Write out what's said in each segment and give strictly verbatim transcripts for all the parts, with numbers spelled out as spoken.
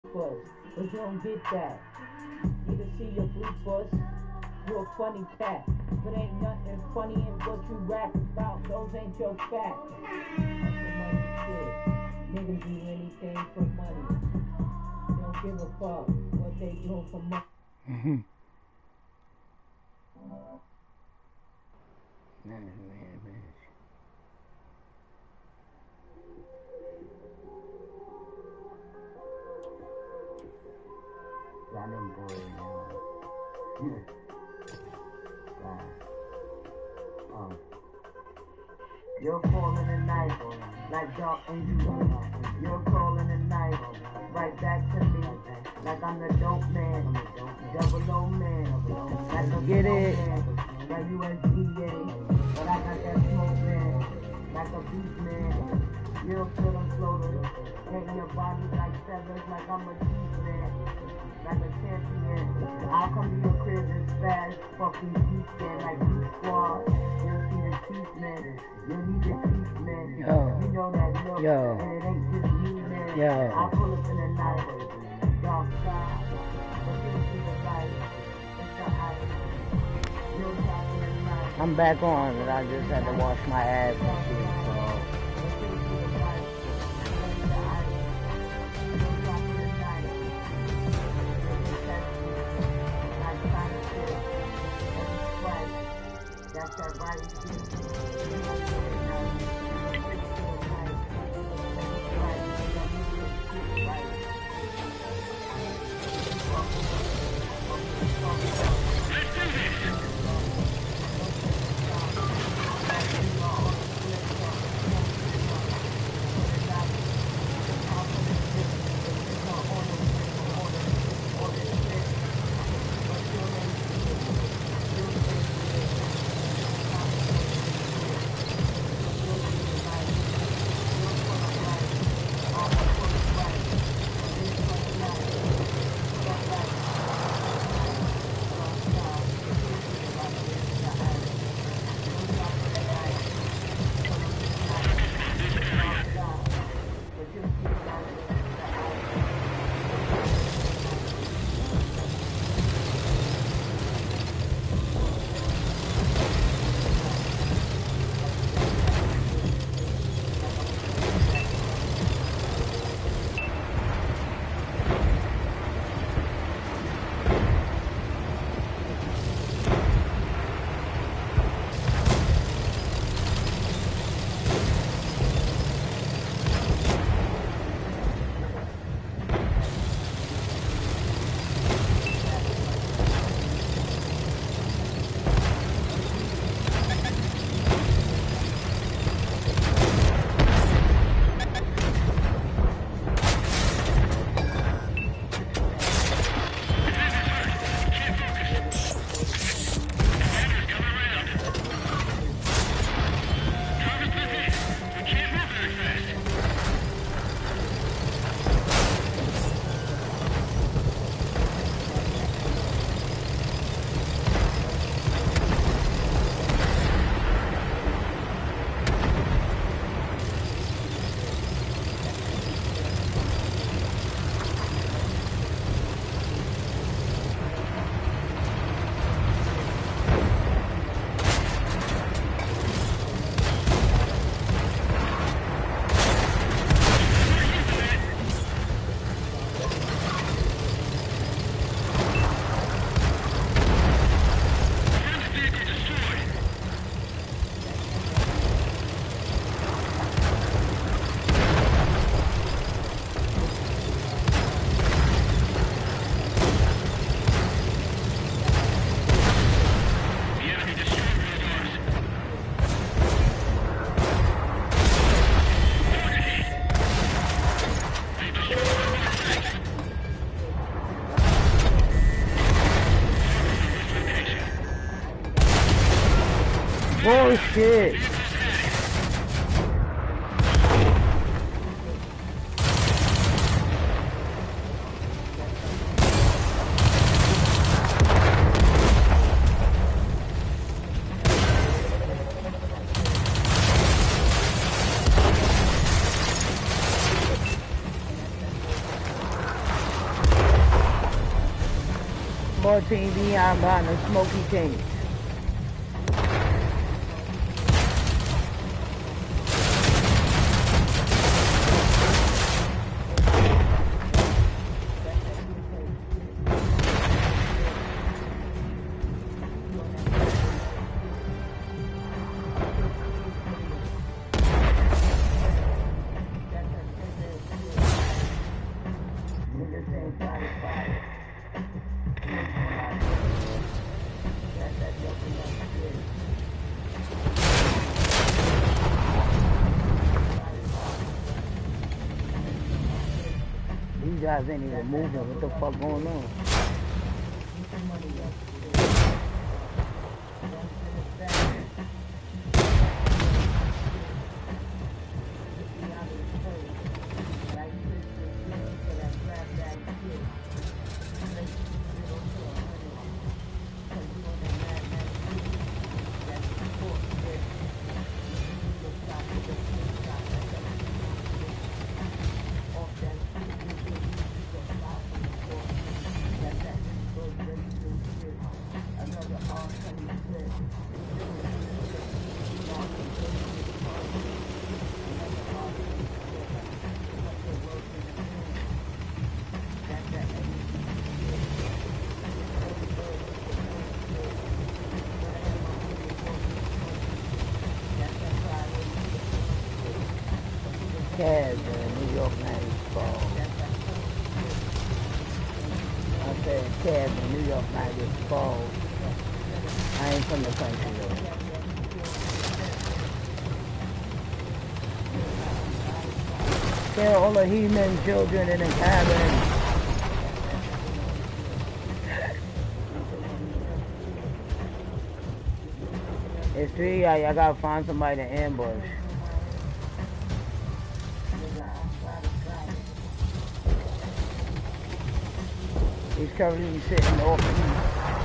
bus, but you don't get that. You can see your blue bus, you a funny cat. But ain't nothing funny in what you rap about, those ain't your facts. That's the money shit. Niggas do anything for money. Don't give a fuck what they doing for money. Mm-hmm. Man, man, man. Got them boys now. Yeah. Wow. Um. You're falling at night, like dark angels. You're calling at night, right back to me, like I'm the dope man, double O man, like a Get it. man, like U S D A, but I got that smoke man, like a beast man. You'll feel them floaters, hitting your body like feathers, like I'm a beast man, like a champion. I'll come to your crib and fast, fucking beast man, like Beast Squad. You'll see the teeth man. You need the teeth, man. Yo. You know that look, Yo. and it ain't just me, man. Yo. I'll pull up in the night, dark sky, but you'll see the light. It's the ice. You'll talk in the night. I'm back on, but I just had to wash my ass and shit, so. But you'll see the light. It's the ice. You'll talk in the night. You'll catch me. Like Sonic shit. It's Sprite. That's that right shit. Bullshit. fourteen beyond behind the smoky tank. These guys ain't even moving. What the fuck going on? Cavs in New York Niagara Falls. I said Cavs in New York Niagara Falls. I ain't from the country though. Kill all the He-Man children in the cabin. It's three, I, I gotta find somebody to ambush. He's currently sitting off east.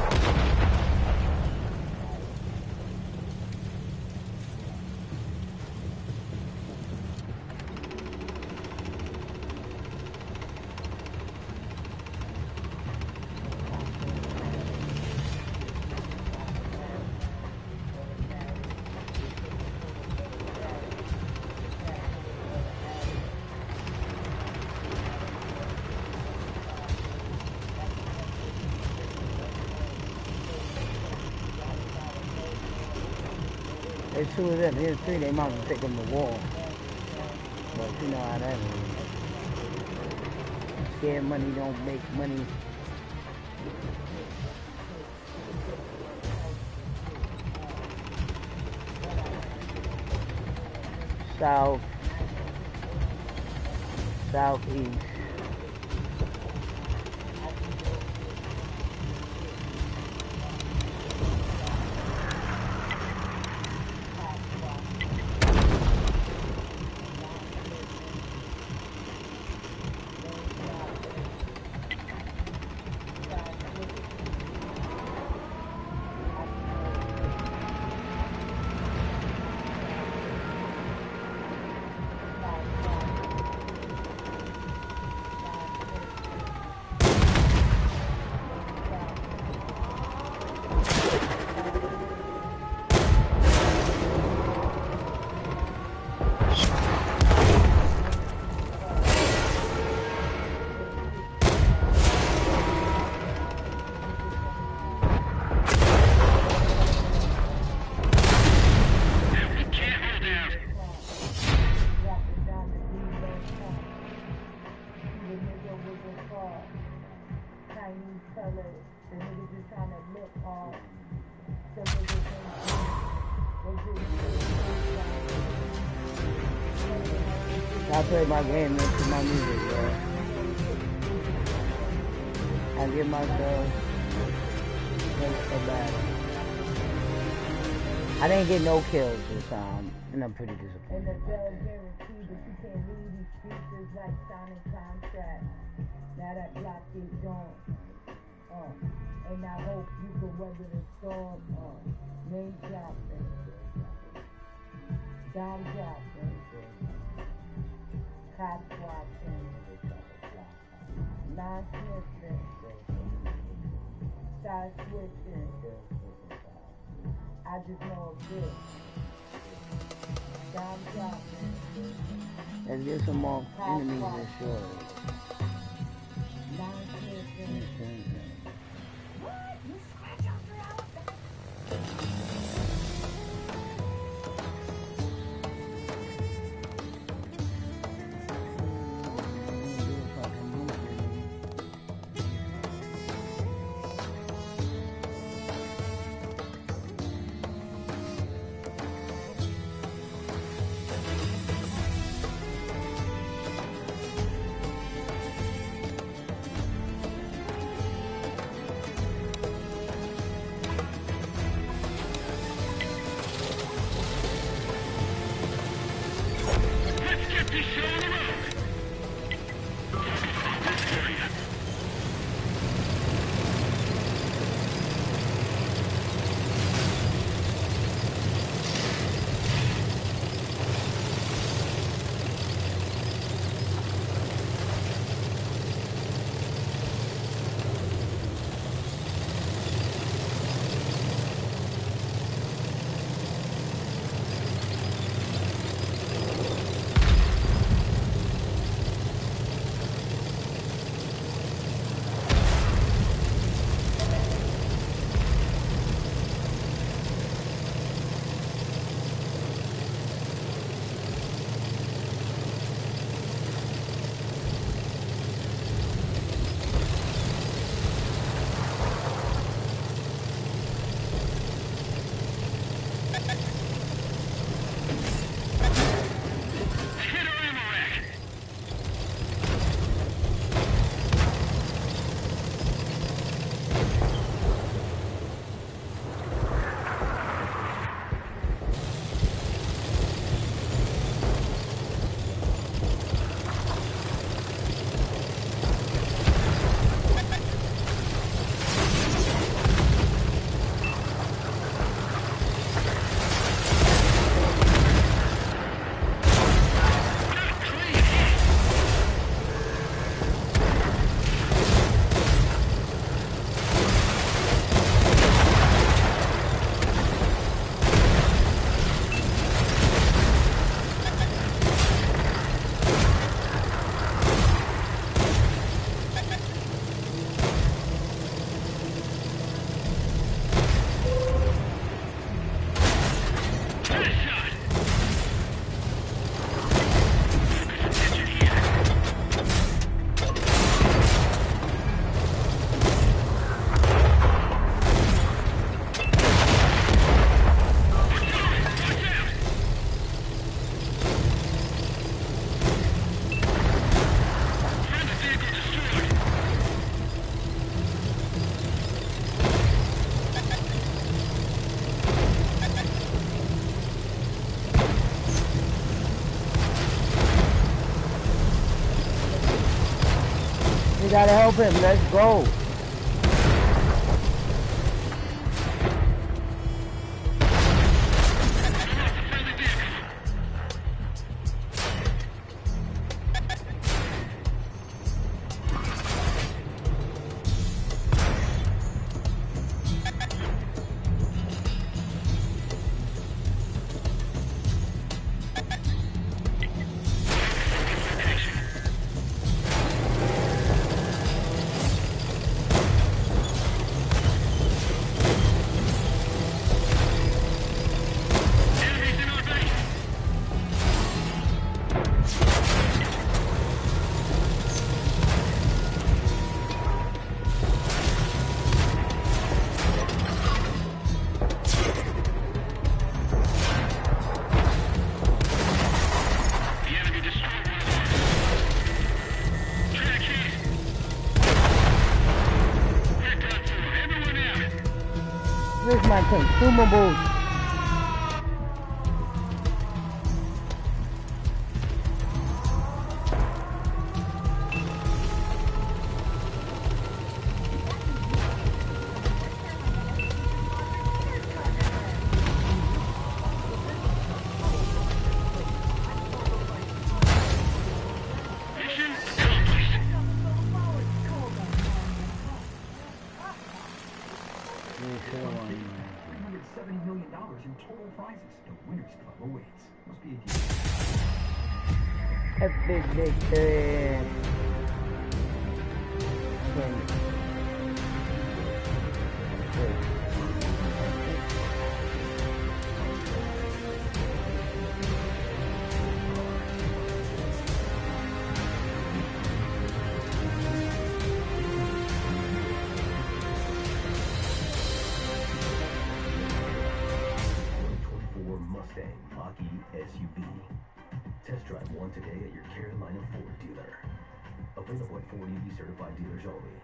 There's two of them. Here's three. They might take them to war. But you know how that is. Scared money don't make money. South. Southeast. I play my game into my music, bro. I give myself a battle. I didn't get no kills this time, and I'm pretty disappointed. And the judge guaranteed that you can't leave these streets is like signing contracts. Now that block is gone. Uh, and I hope you can weather the storm. Uh, name dropping. Don dropping. Cops watching. Non-sniffing. start switching. I just know it's good. Time dropping. Let's get some more enemies and short. Line switching. What? You scratch off your outfit? We gotta help him. Let's go. Where's my consumables? three hundred seventy million dollars in total prizes. The Winners Club awaits. Must be a deal. Epic victory. Mustang Mach-E S U V. Test drive one today at your Carolina Ford dealer. Available at Ford E V certified dealers only.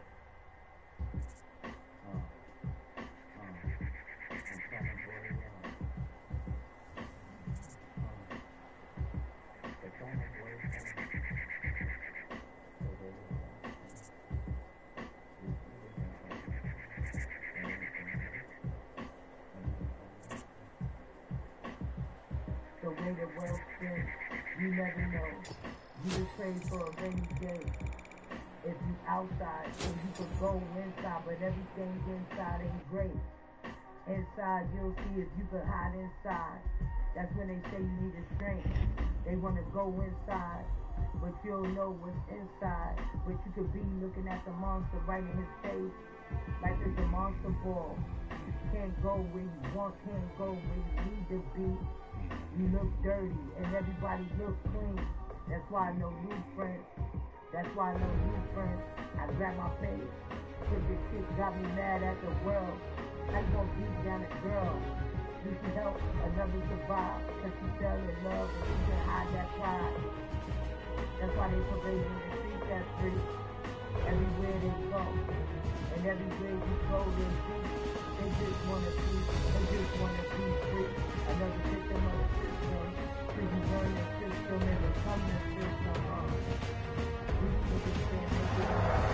The way the world spins, you never know. You just pray for a rainy day. If you outside, so you could go inside, but everything inside ain't great. Inside, you'll see if you could hide inside. That's when they say you need a strength. They want to go inside, but you'll know what's inside. But you could be looking at the monster right in his face, like it's a monster ball. Can't go where you want, can't go where you need to be. You look dirty and everybody look clean. That's why I know new friends. That's why I know new friends. I grab my face. Cause this shit got me mad at the world. I gonna beat down a girl. You can help another survive. Cause she fell in love and she can hide that pride. That's why they parade in the streets that street. Everywhere they go. And everywhere you go they see. They just wanna be, they just wanna be free. Another victim of the system. Till you learn the system and become the system. Uh, we should be saying they get on the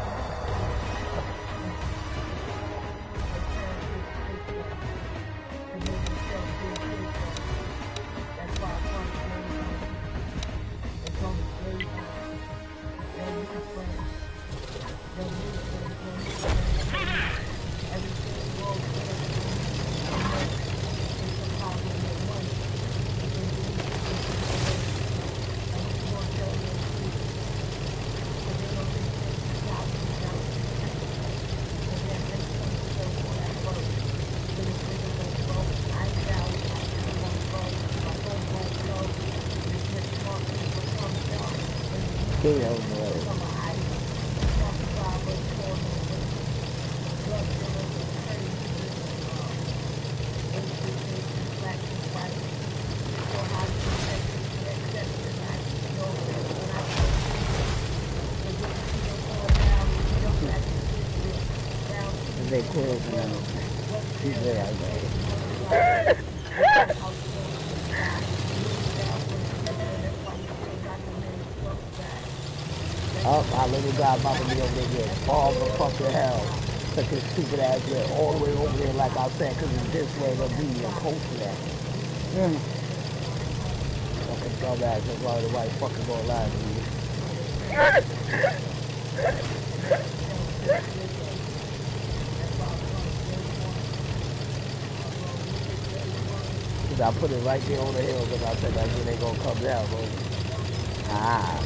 system. To make yourself feel different. That's why I'm on the game. It's on the game. No new friends. No new friends. No new friends. Everything will go good. It's a problem with money. And it's more tell you the truth. But they don't think it's thousands of and then they come to go for that work. Then it's really gonna go. I ain't down. I still wanna go. My phone won't go. It's just more people come down. Get over it. Some of ice. Some flowers for me. Drug dealers and crazy. Black and white. So how do you make it accept it? I know when I go to the people fall down, you don't let the shit down. They quit now. She's there, I guess. Oh, my little guy about to be over there getting all the fucking hell. Took his stupid ass went all the way over there, like I said, because it's this way to be and close to that. Mm. Fucking dumbass, that's why the white fucking gonna lie to you. Cause I put it right there on the hill, because I said that's when they gonna come down, bro. Ah.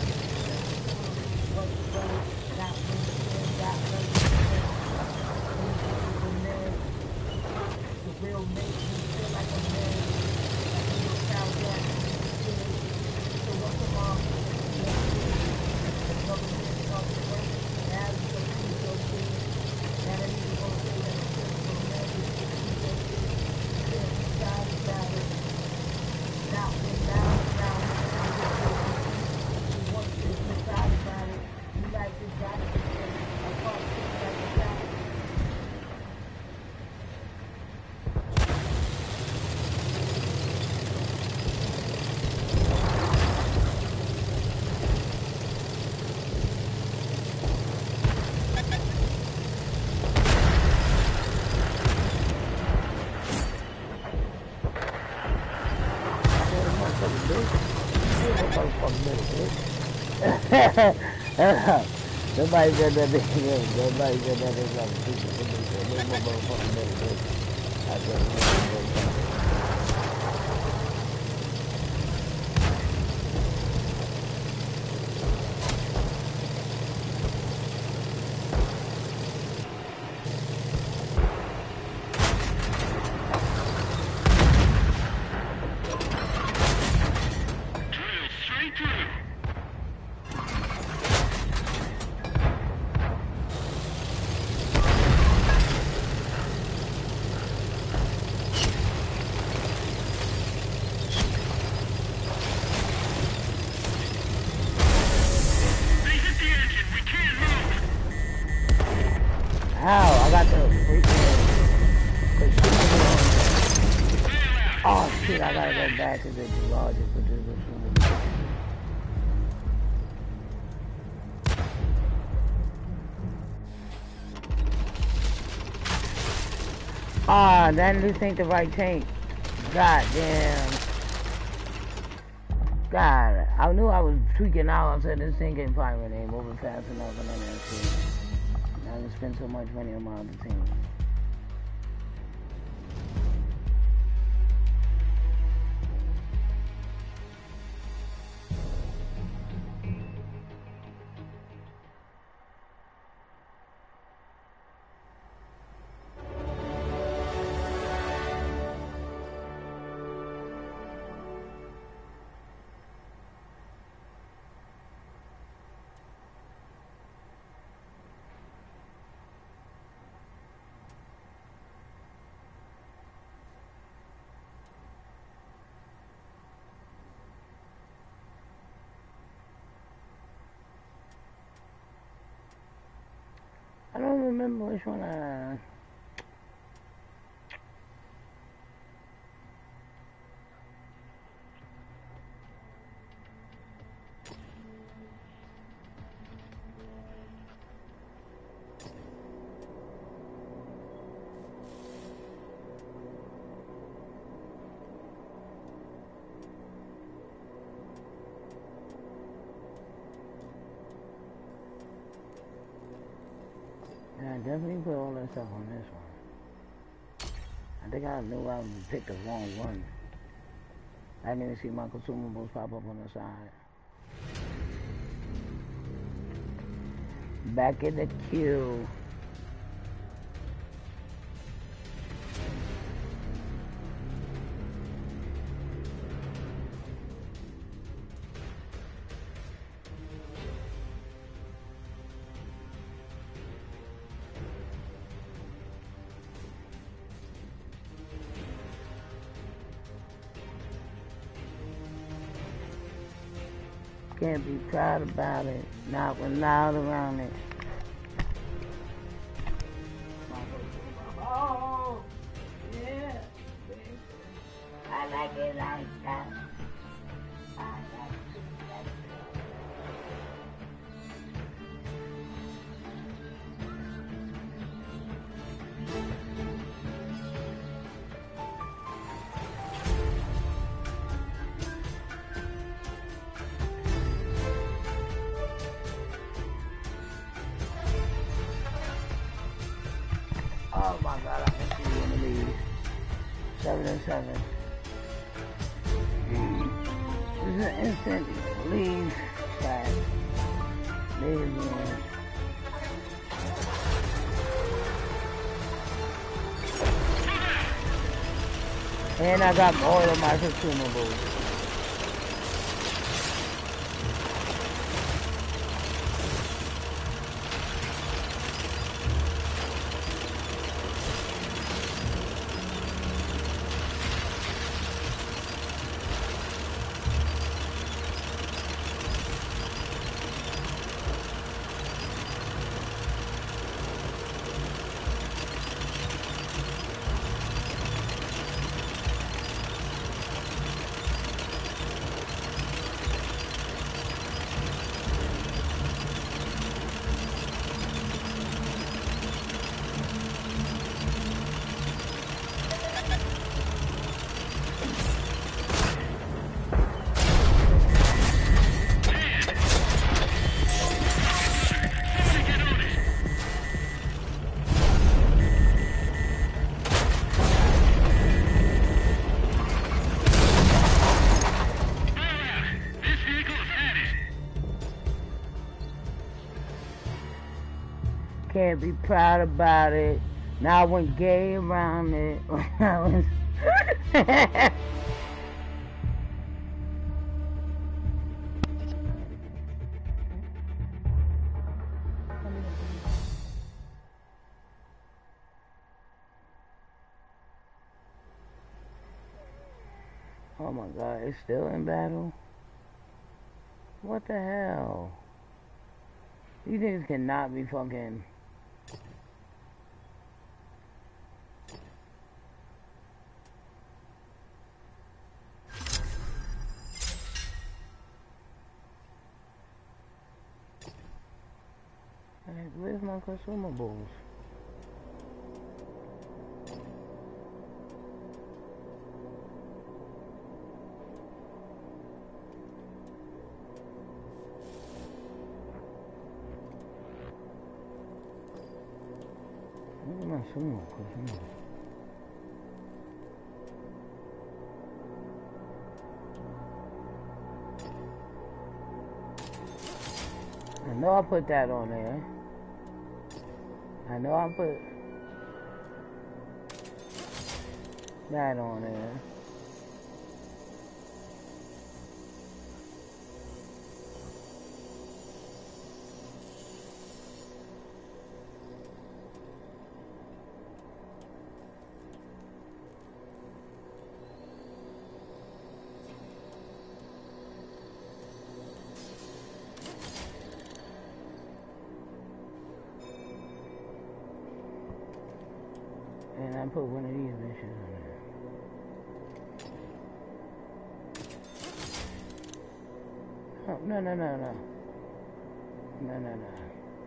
Will make you feel like a man. Like you were found down in the city. So what's the mom? The government comes to work. Now you can see your thing. Now that you going to say that it's just for men. You can see your thing. You can't decide about it. Not when down, down. You want to decide about it. You like this guy to say, I can't think like a guy. Them Nobody said that they Nobody said that they love people. They my motherfucking better. I said, Ow, I got the freaking... Oh shit, I gotta go back to the garage and put this in. Ah, then this ain't the right tank. God damn. God, I knew I was tweaking out. I said this thing ain't firing, ain't moving fast enough and all that shit. I just spent so much money on my other team. I don't remember which one I... Yeah, I definitely put all that stuff on this one. I think I knew I picked the wrong one. I didn't even see my consumables pop up on the side. Back in the queue. Can't be proud about it, not when loud around it. Oh, yeah, baby. I like it like that. I like it like that. Oh my god, I can see one of these. Seven and seven. This is an instant leave stack. Leave again. And I got all of my consumables. can't be proud about it. Now I went gay around it. I was oh my god, it's still in battle? What the hell? These niggas cannot be fucking... Hey, where's my consumables? Where's my sumo consumables? I know I put that on there. I know I put that on there. And I put one of these bitches on there. Oh, no, no, no, no. No, no, no.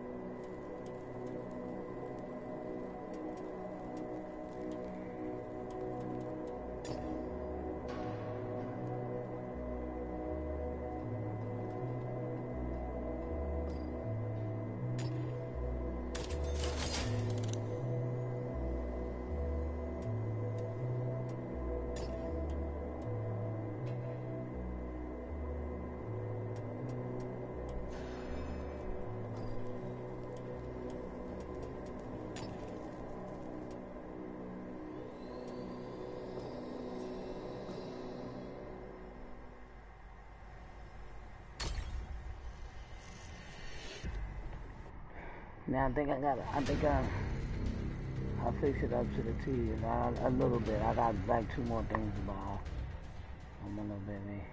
Now I think I got it. I think I, I'll fix it up to the T, you know, a little bit. I got like two more things to buy on my little baby.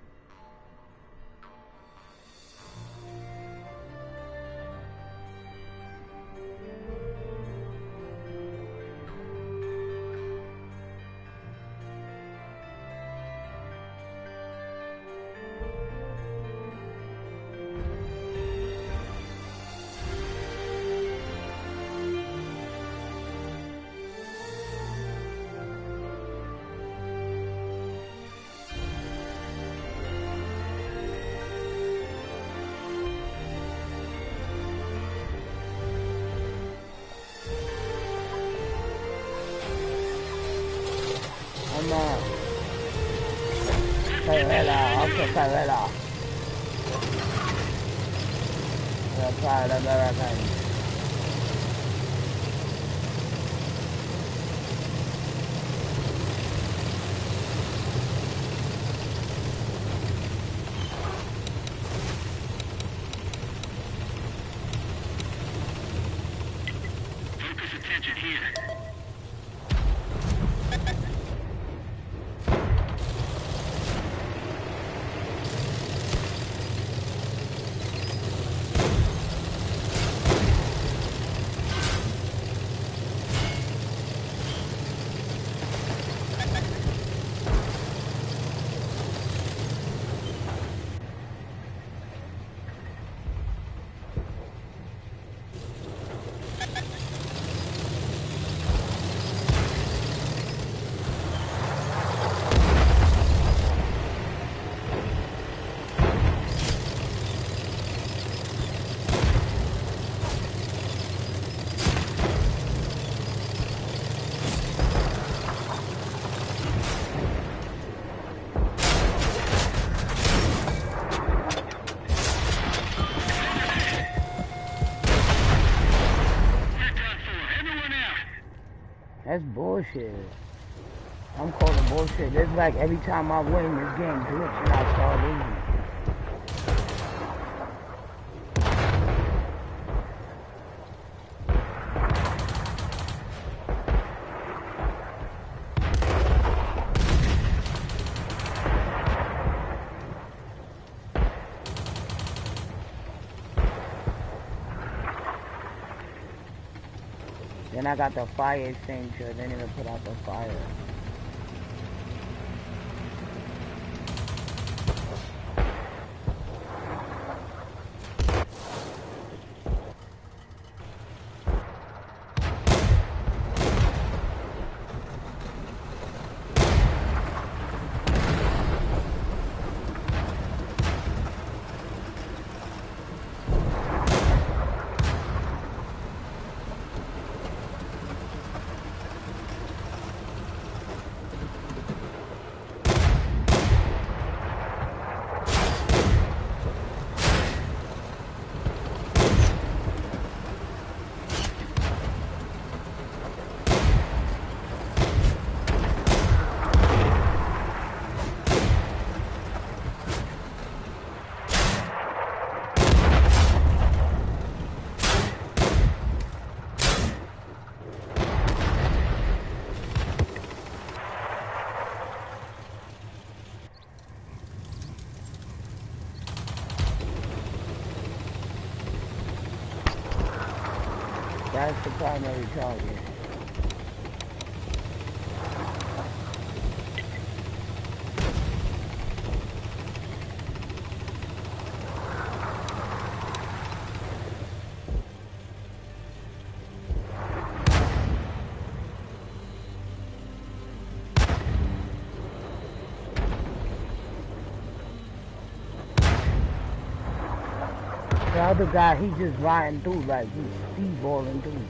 Favela, okay, favela. The Pride American. Focus attention here. That's bullshit. I'm calling bullshit. It's like every time I win, this game glitch and I start losing. Then I got the fire extinguisher. They need to put out the fire. That's the primary target. The other guy, he just riding through like he's speedballing through.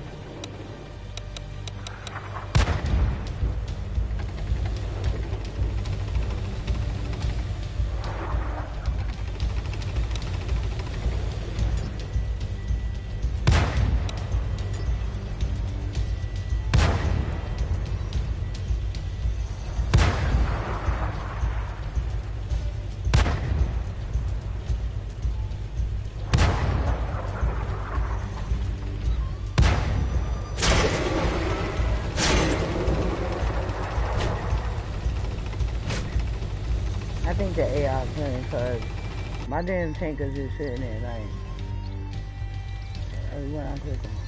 I think the A I playing because my damn tank is just sitting there like everyone I click on.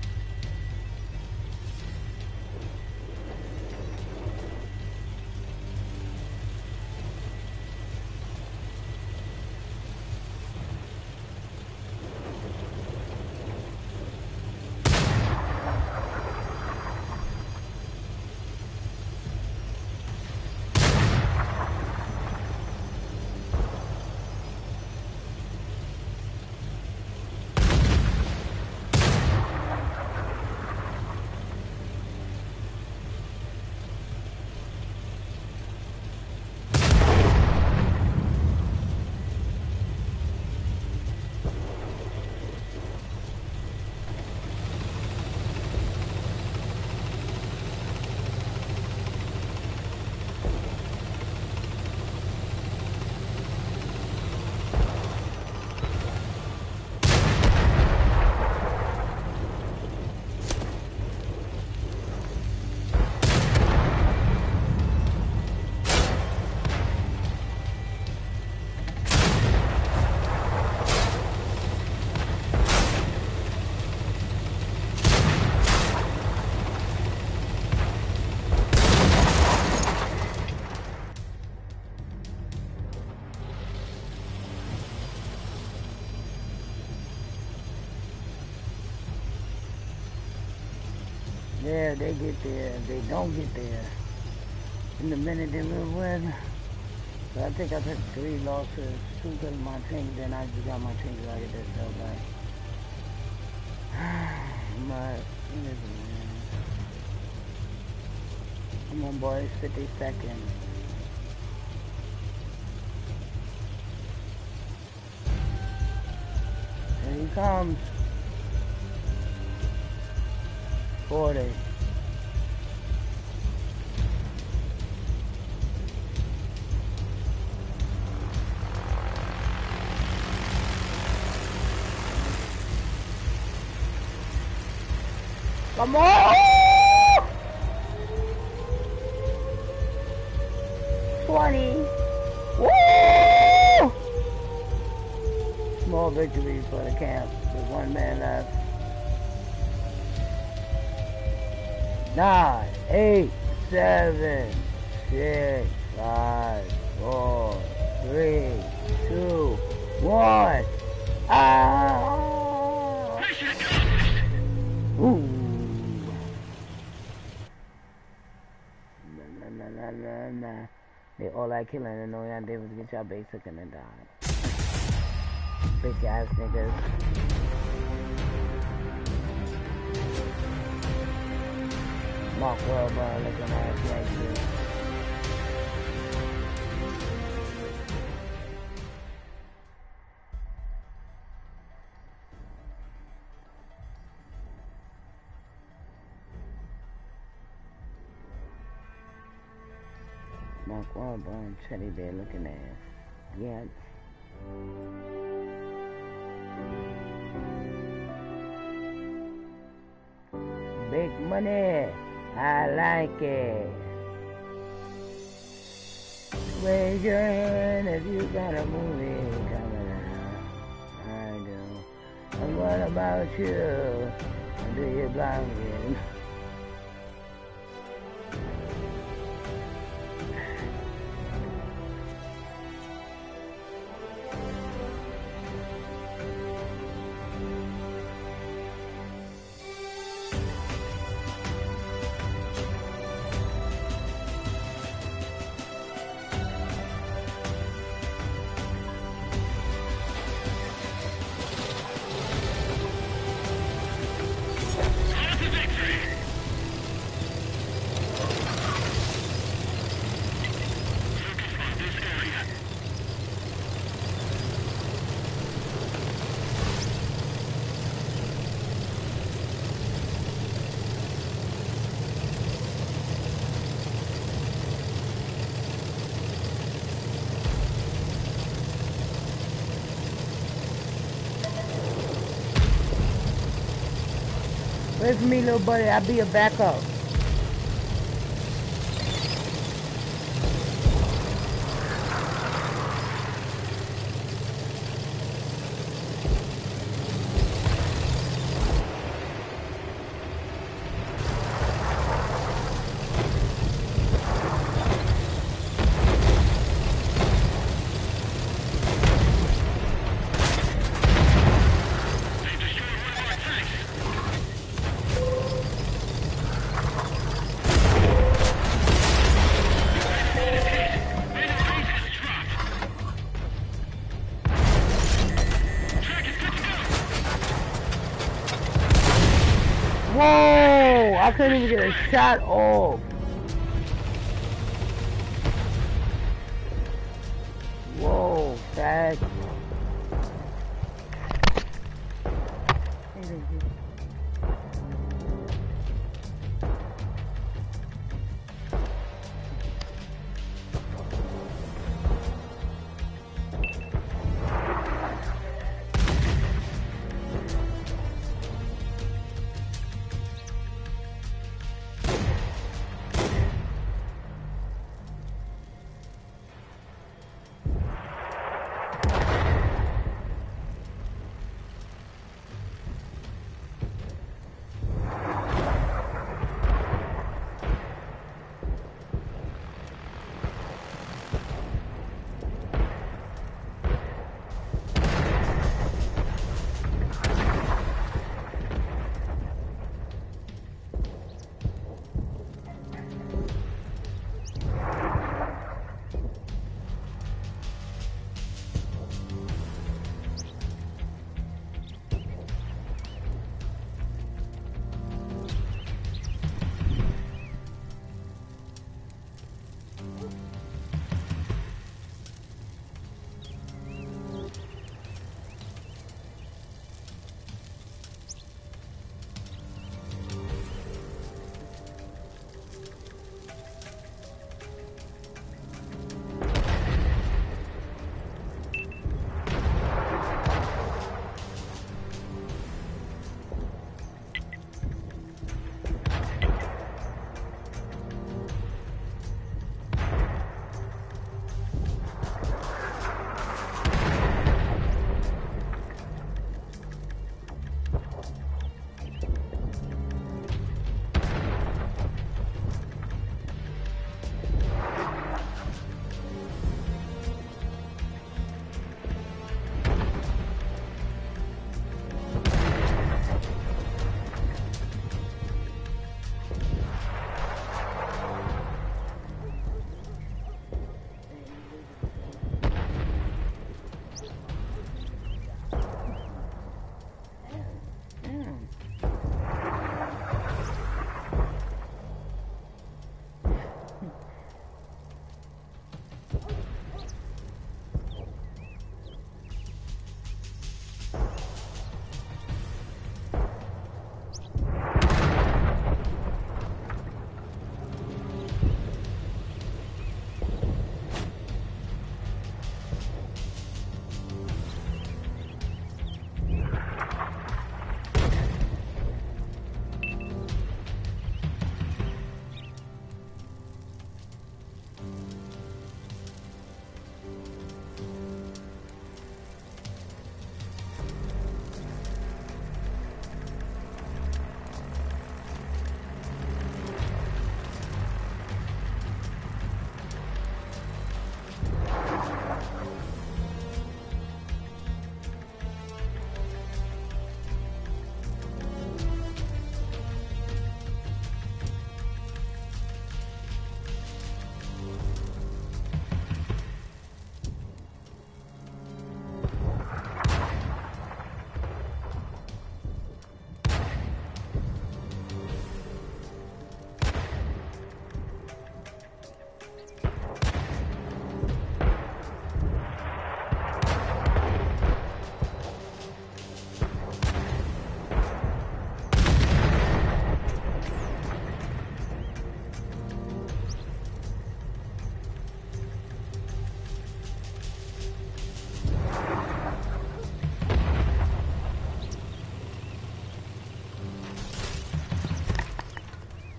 Yeah, they get there. They don't get there. In the minute they will win. So I think I took three losses, two because of my tank, then I just got my tank so I get that cell back. But, listen, man. Come on, boys, fifty seconds. Here he comes. forty. Come on! twenty. Woo! Small victory for the camp with one man left. Nine, eight, seven, six, five, four, three, two, one. Ah! Ooh. Nah, nah, nah, nah, nah. They all like killing and all y'all did was get y'all base taken and died. Bitch ass niggas. Mark Wahlberg looking ass like this. Mark Wahlberg, teddy bear looking ass. Yeah. Big money. I like it. Raise your hand if you got a movie coming out. I do. And what about you? Do you blind me? Wait for me, little buddy. I'll be your backup. Whoa! I couldn't even get a shot off. Whoa, fag.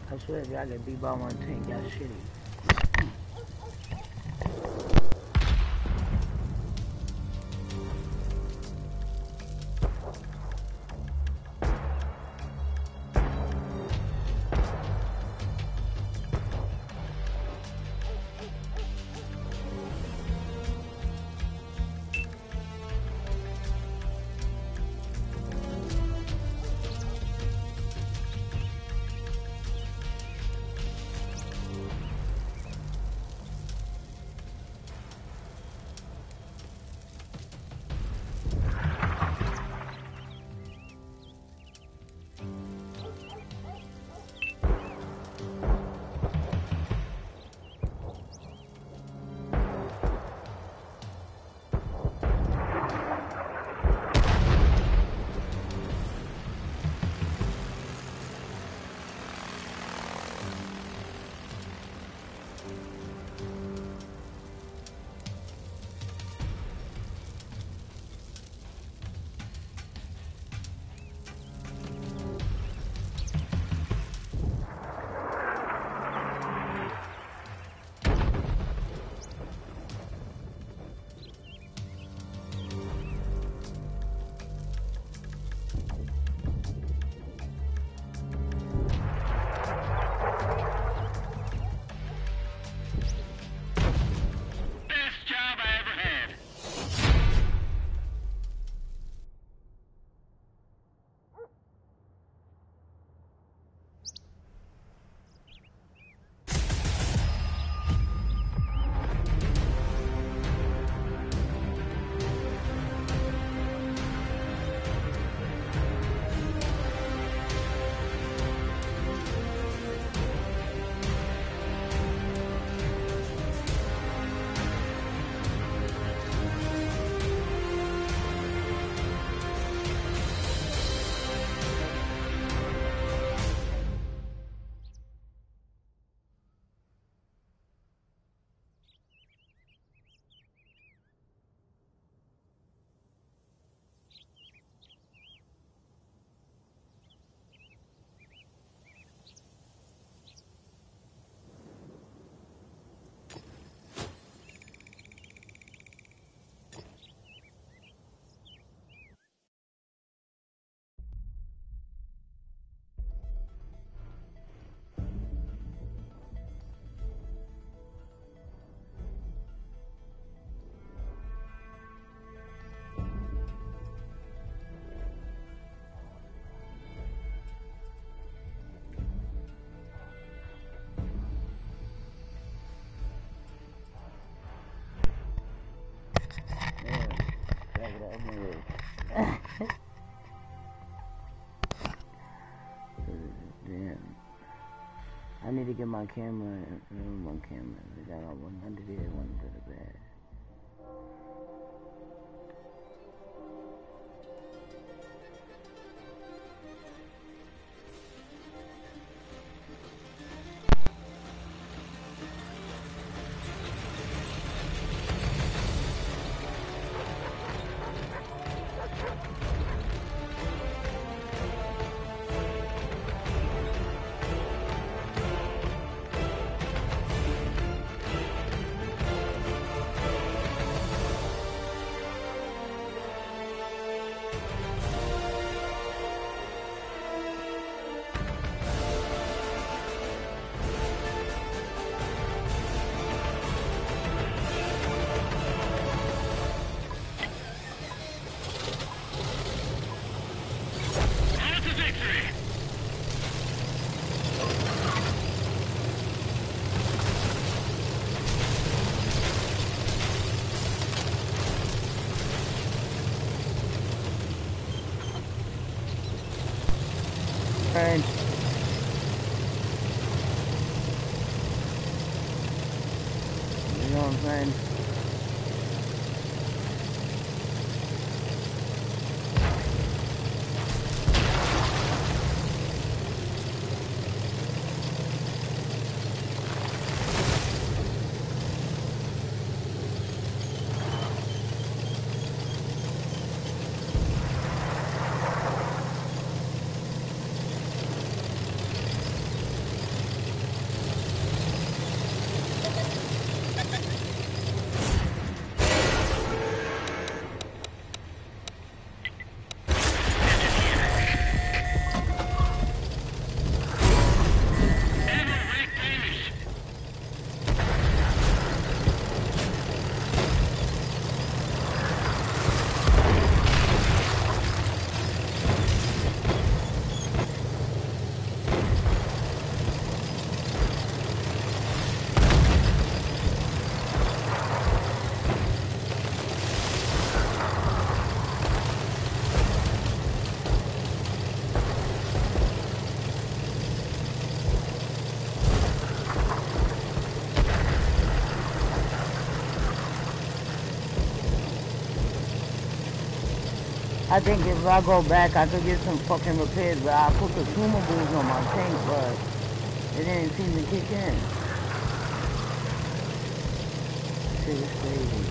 I swear if y'all get beat by one tank, y'all shitty. Best job I ever had. Damn. I need to get my camera and one camera. They got one under there, one under the bed. On to victory. Friend. You know what I'm saying? I think if I go back, I could get some fucking repairs, but I put consumables on my tank, but it didn't seem to kick in. Shit is crazy.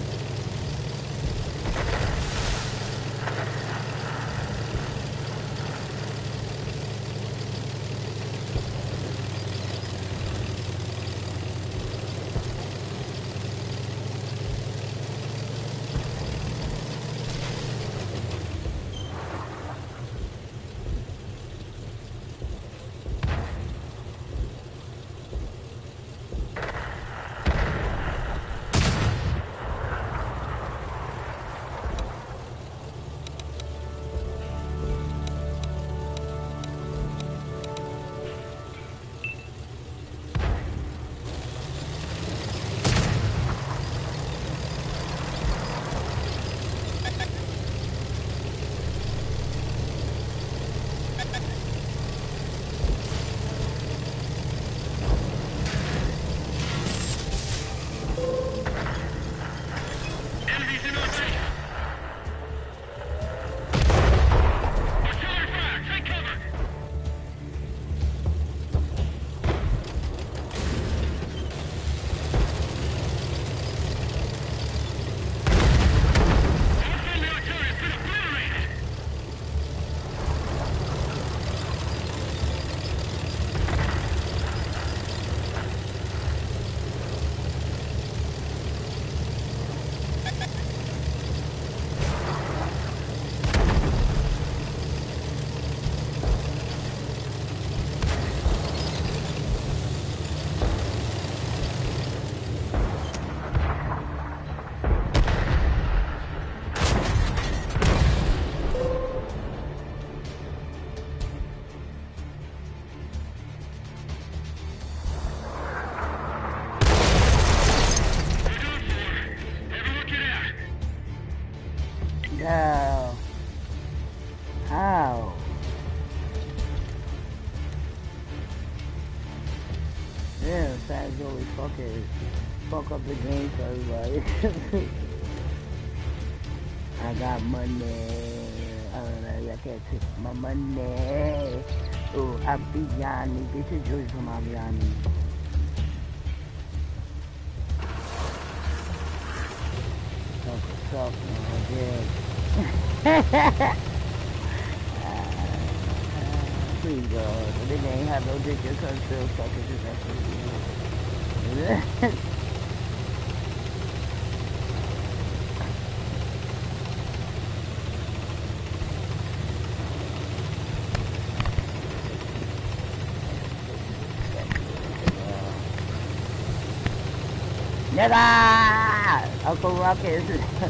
Enemies in our base. Artillery fire. Take cover. Our friendly artillery has been obliterated. No. How? Yeah, fans always fucking fuck up the game for everybody. I got money. Uh, I can't take my money. Oh, Abiyani. This is George from Abiyani. Fuck, oh, yeah. Please, God. They ain't have no dick, your son still fucking just that. Nigga! Uncle Ruckus.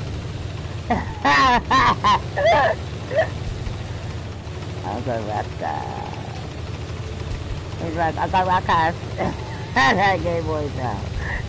Uncle Ruckus. He's like, Uncle Ruckus. That gay boy now.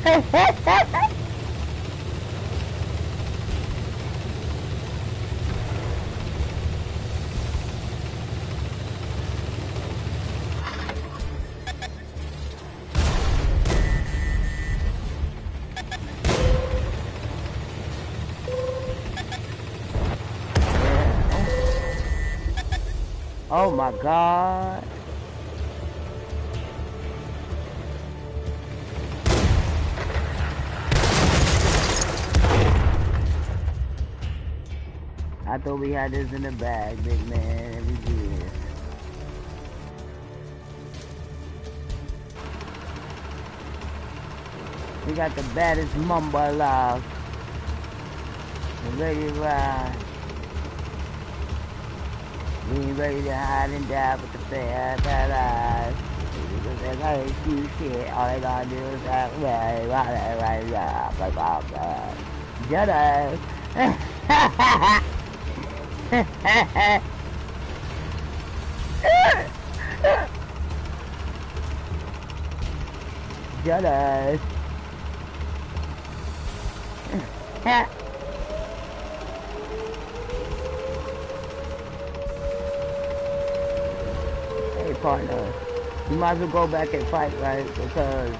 Oh my God. I thought we had this in the bag, big man, every year. We got the baddest mumbo alive. We're ready to ride. We ain't ready to hide and die with the bad, bad eyes. Because they gotta do shit, all they gotta do is act right, right, right, right, like all that. Jedi! Jedi! Hey partner, you might as well go back and fight, right? Because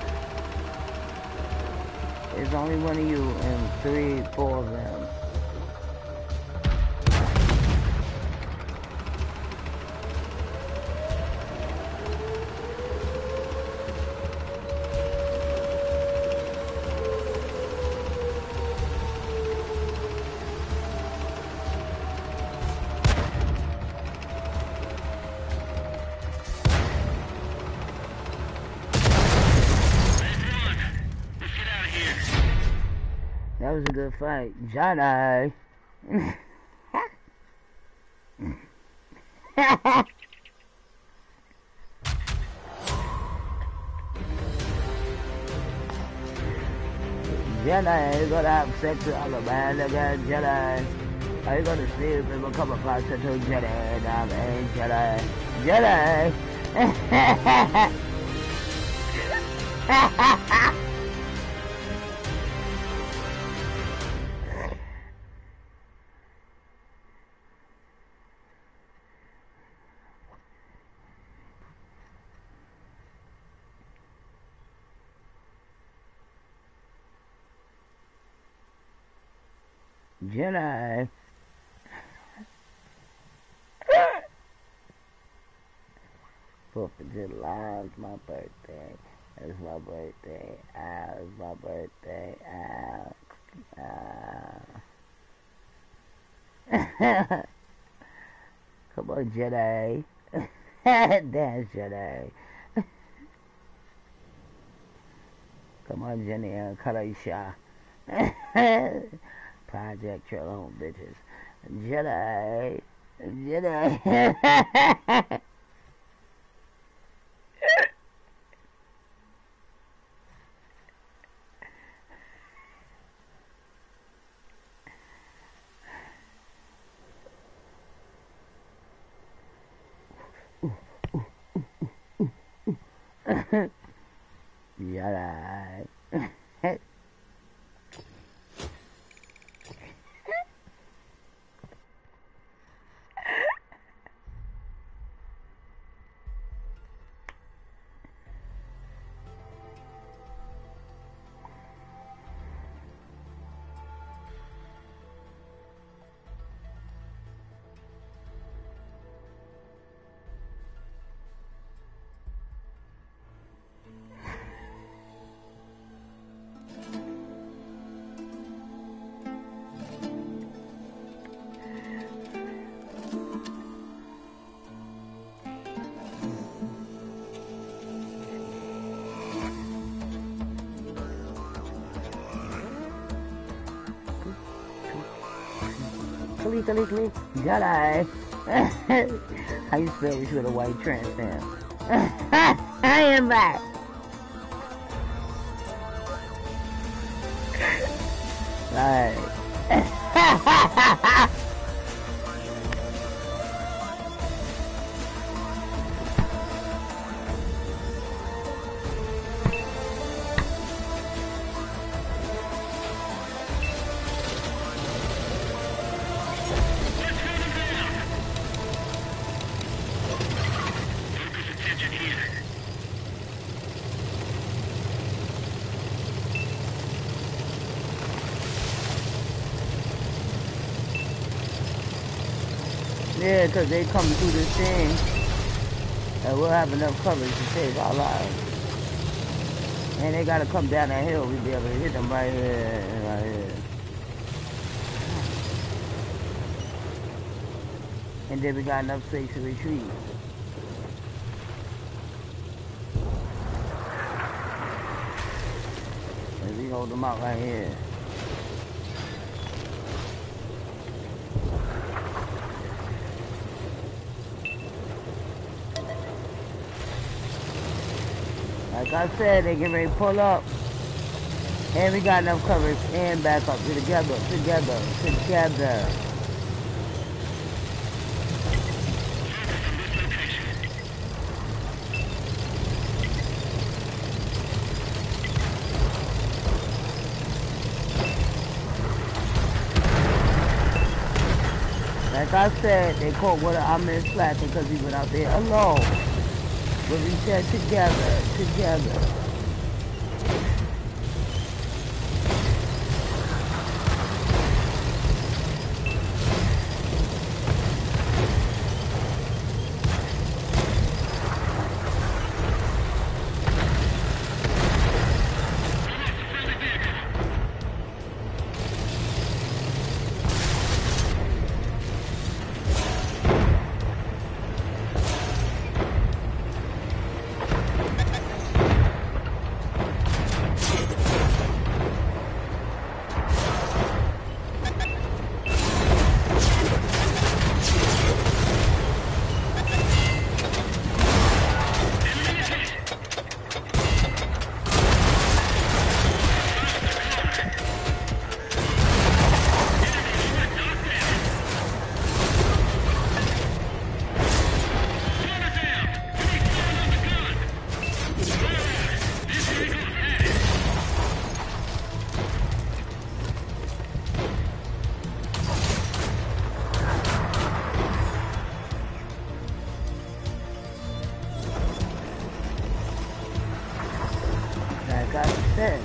there's only one of you and three, four of them. That was a good fight. Jedi. Jedi, you gonna have sex with other man again, Jedi. Are you gonna sleep and become a prostitute, Jedi? Nah, man, Jedi. Jedi! Jedi. Fourth of July is my birthday. It's my birthday. Ah, it's my birthday. Ah, ah. Come on, Jedi. Dance, Jedi. Come on, Jenny and Kalaisha. Project your own bitches. Jedi. Jedi. Jedi. Click, click, click. Jedi. How you spell this with a white trans stamp? I am back. Right. Yeah, because they coming through this thing, and we'll have enough coverage to save our lives. And they gotta come down that hill, we'll be able to hit them right here and right here. And then we got enough space to retreat. And we hold them out right here. Like I said, they get ready to pull up. And we got enough coverage and back up together, together, together. Like I said, they caught what I'm in slack because he went out there alone. But we said together, together. like I said.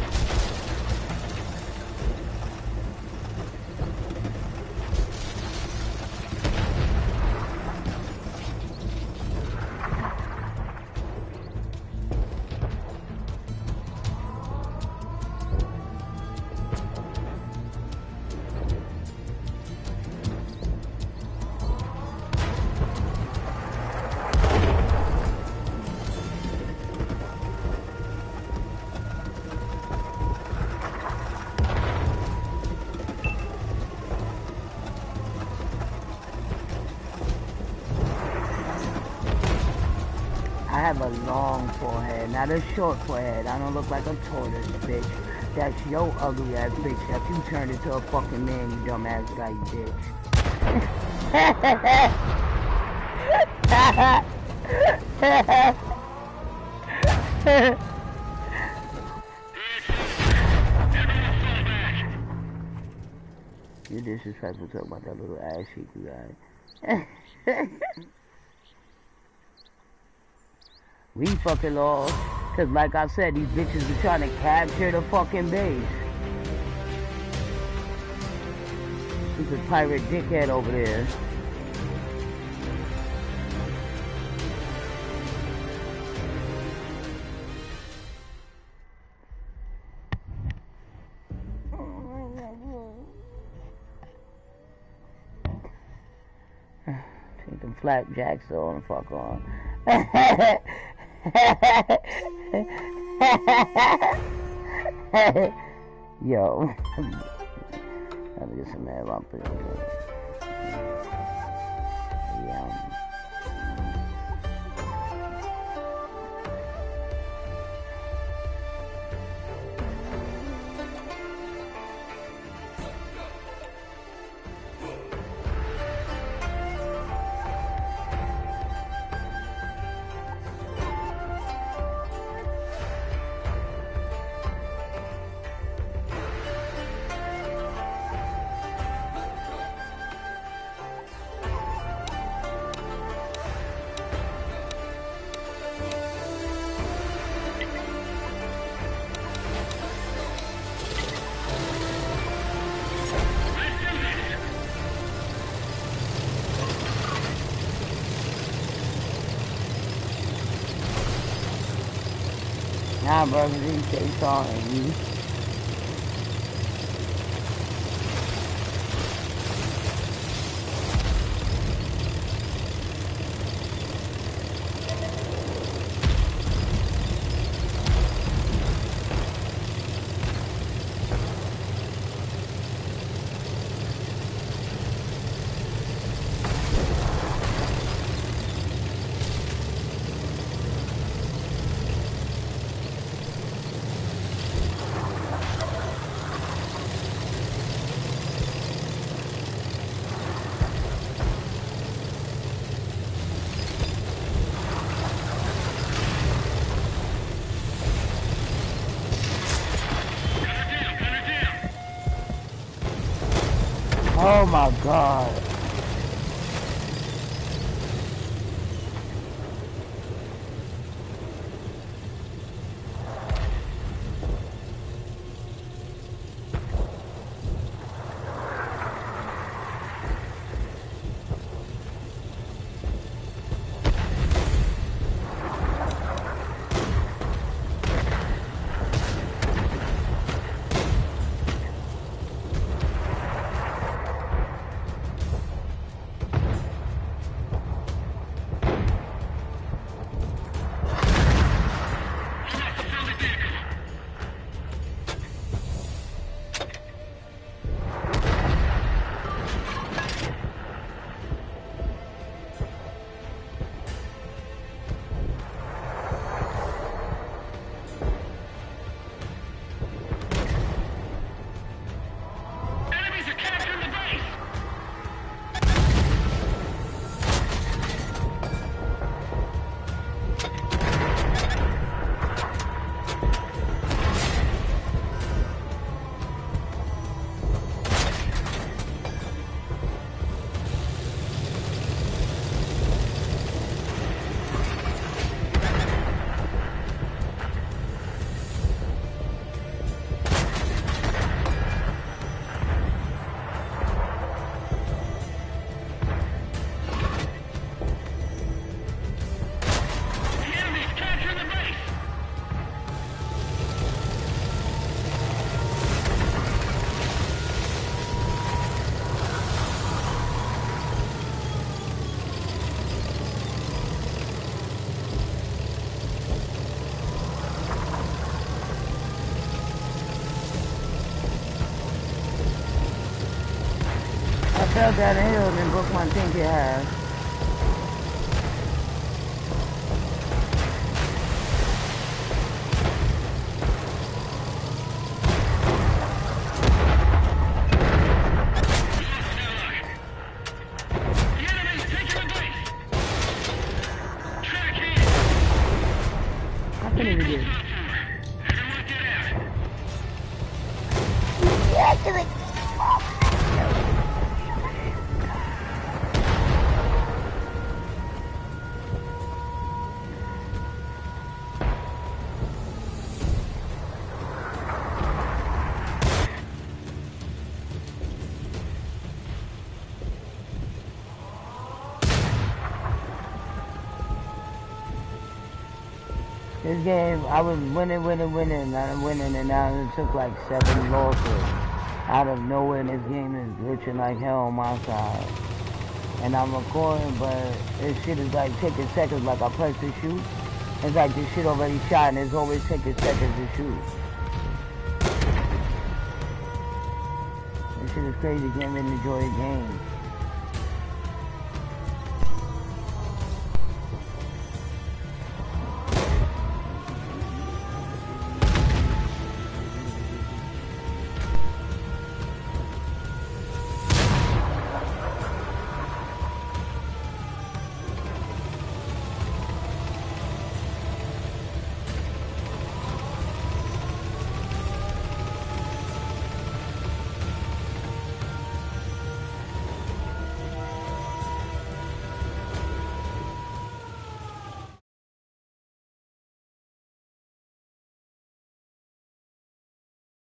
I have a long forehead, not a short forehead. I don't look like a tortoise, bitch. That's your ugly ass bitch that you turned into a fucking man, you dumb ass guy, you bitch. You're disrespectful talking about that little ass shit you got. We fucking lost, cause like I said, these bitches were trying to capture the fucking base. He's a pirate dickhead over there. Take them flapjacks though and fuck on. Yo, let me get some air up here. Yeah. Nah, brother, these days calling you. Oh my God. fell down the hill and broke my pinky half. I couldn't even get it. This game, I was winning, winning, winning, and I'm winning, and now it took like seven losses out of nowhere. And this game is glitching like hell on my side. And I'm recording, but this shit is like taking seconds. Like I press the shoot, it's like this shit already shot, and it's always taking seconds to shoot. This shit is crazy. Can't even enjoy the game.